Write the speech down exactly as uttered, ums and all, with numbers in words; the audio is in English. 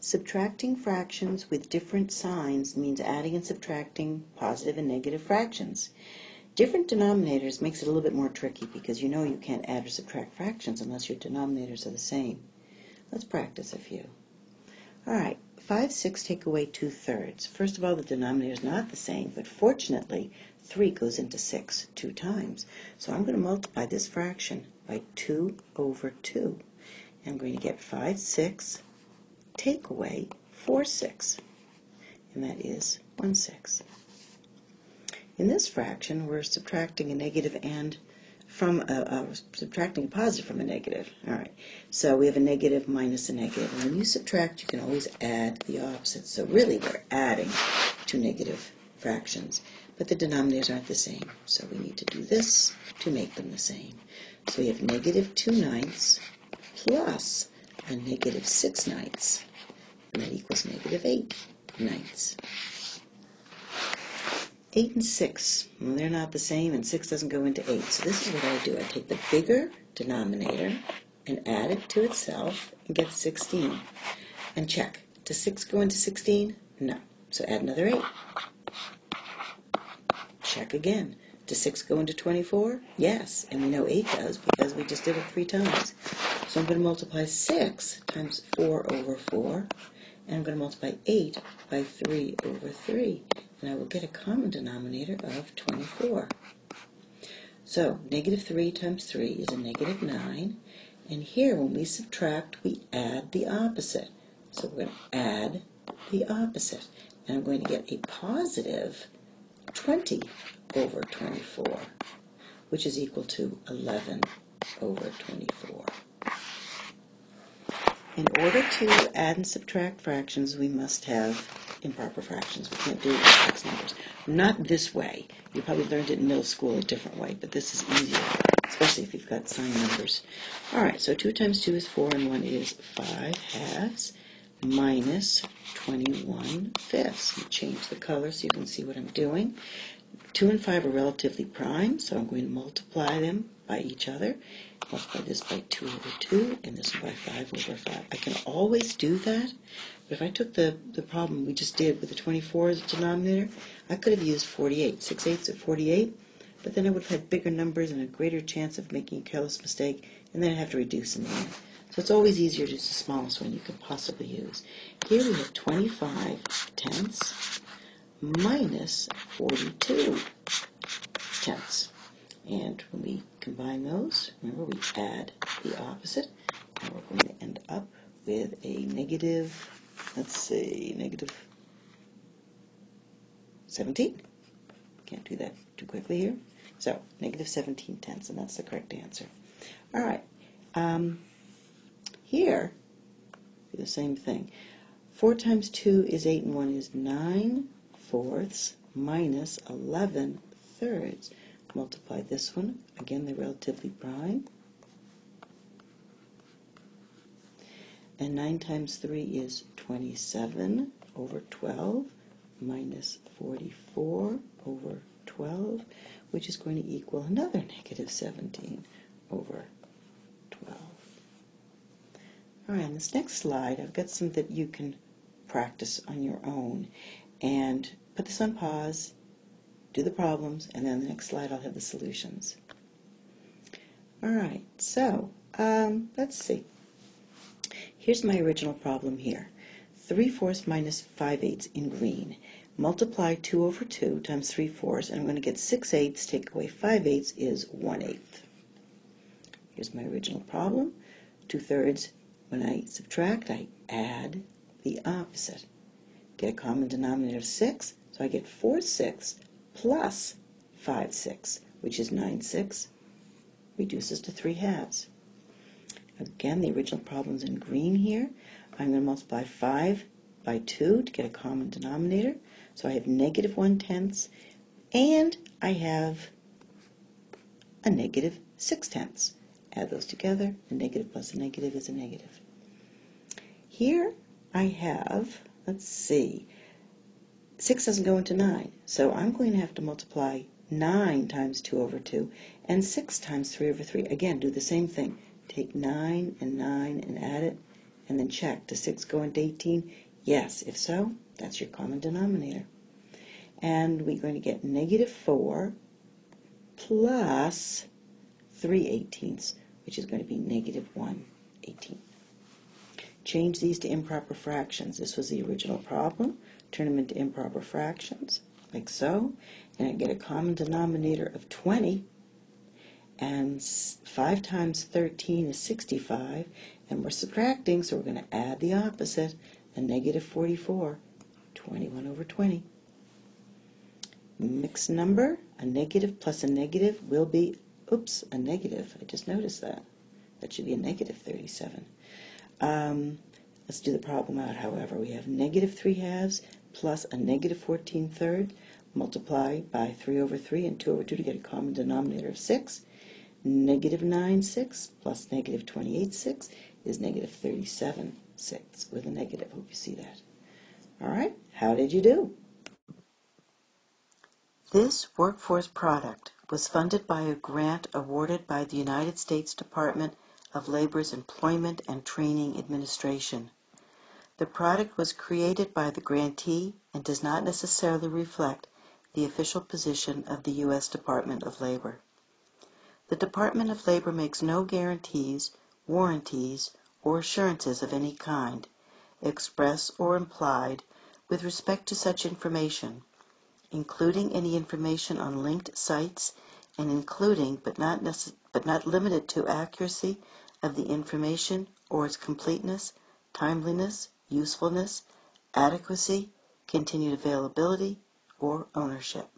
Subtracting fractions with different signs means adding and subtracting positive and negative fractions. Different denominators makes it a little bit more tricky because you know you can't add or subtract fractions unless your denominators are the same. Let's practice a few. All right, five sixths take away two thirds. First of all, the denominator is not the same, but fortunately, three goes into six two times. So I'm going to multiply this fraction by two over two. And I'm going to get five sixths take away four sixths, and that is one sixth. In this fraction, we're subtracting a negative and from a, a subtracting a positive from a negative. All right, so we have a negative minus a negative, and when you subtract, you can always add the opposite. So really, we're adding two negative fractions, but the denominators aren't the same. So we need to do this to make them the same. So we have negative two ninths plus a negative six ninths, and that equals negative eight ninths. eight and six, well, they're not the same, and six doesn't go into eight. So this is what I do. I take the bigger denominator and add it to itself and get sixteen. And check. Does six go into sixteen? No. So add another eight. Check again. Does six go into twenty-four? Yes. And we know eight does because we just did it three times. So I'm going to multiply six times four over four, and I'm going to multiply eight by three over three. And I will get a common denominator of twenty-four. So negative three times three is a negative nine. And here, when we subtract, we add the opposite. So we're going to add the opposite. And I'm going to get a positive twenty over twenty-four, which is equal to eleven over twenty-four. In order to add and subtract fractions, we must have improper fractions. We can't do it with fixed numbers. Not this way. You probably learned it in middle school a different way, but this is easier, especially if you've got signed numbers. All right, so two times two is four, and one is five halves minus twenty-one fifths. Let me change the color so you can see what I'm doing. two and five are relatively prime, so I'm going to multiply them by each other. Multiply this by two over two, and this one by five over five. I can always do that, but if I took the, the problem we just did with the twenty-four as a denominator, I could have used forty-eight. six eighths at forty-eight, but then I would have had bigger numbers and a greater chance of making a careless mistake, and then I'd have to reduce in the end. So it's always easier to use the smallest one you could possibly use. Here we have twenty-five tenths minus forty-two tenths. And when we combine those, remember we add the opposite, and we're going to end up with a negative, let's see, negative seventeen. Can't do that too quickly here. So, negative seventeen tenths, and that's the correct answer. All right. Um, here, do the same thing. four times two is eight, and one is nine fourths minus eleven thirds. Multiply this one. Again, they're relatively prime. And nine times three is twenty-seven over twelve minus forty-four over twelve, which is going to equal another negative seventeen over twelve. All right, on this next slide, I've got some that you can practice on your own. And put this on pause, do the problems, and then on the next slide I'll have the solutions. All right, so um, let's see. Here's my original problem here. three fourths minus five eighths in green. Multiply two over two times three fourths, and I'm going to get six eighths, take away five eighths is one eighth. Here's my original problem. two thirds, when I subtract, I add the opposite. Get a common denominator of six, so I get four sixths plus five sixths, which is nine sixths, reduces to three halves. Again, the original problem's in green here. I'm going to multiply five by two to get a common denominator. So I have negative one tenths, and I have a negative six tenths. Add those together, a negative plus a negative is a negative. Here I have, let's see, six doesn't go into nine, so I'm going to have to multiply nine times two over two, and six times three over three. Again, do the same thing. Take nine and nine and add it, and then check, does six go into eighteen? Yes. If so, that's your common denominator. And we're going to get negative four plus three eighteenths, which is going to be negative one eighteenth. Change these to improper fractions. This was the original problem. Turn them into improper fractions, like so. And I get a common denominator of twenty. And five times thirteen is sixty-five. And we're subtracting, so we're going to add the opposite, a negative forty-four. twenty-one over twenty. Mixed number, a negative plus a negative will be, oops, a negative. I just noticed that. That should be a negative thirty-seven. Um, let's do the problem out, however. We have negative three halves plus a negative fourteen thirds. Multiply by three over three and two over two to get a common denominator of six. Negative nine sixths plus negative twenty-eight sixths is negative thirty-seven sixths with a negative. Hope you see that. All right, how did you do? This workforce product was funded by a grant awarded by the United States Department of Labor's Employment and Training Administration. The product was created by the grantee and does not necessarily reflect the official position of the U S Department of Labor. The Department of Labor makes no guarantees, warranties, or assurances of any kind, express or implied, with respect to such information, including any information on linked sites and including but not necess- but not limited to accuracy of the information or its completeness, timeliness, usefulness, adequacy, continued availability, or ownership.